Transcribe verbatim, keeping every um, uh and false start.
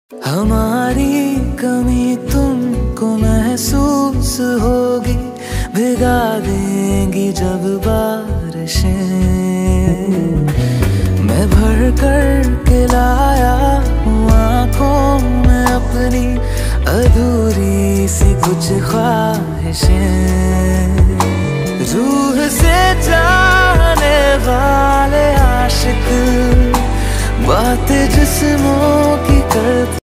हमारी कमी तुमको महसूस होगी, भिगा देंगी जब बारिशें। मैं भर कर के लाया हूँ आँखों में अपनी अधूरी सी कुछ ख्वाहिशें। रूह से जाने वाले आशिक बातें जिस्मों की करते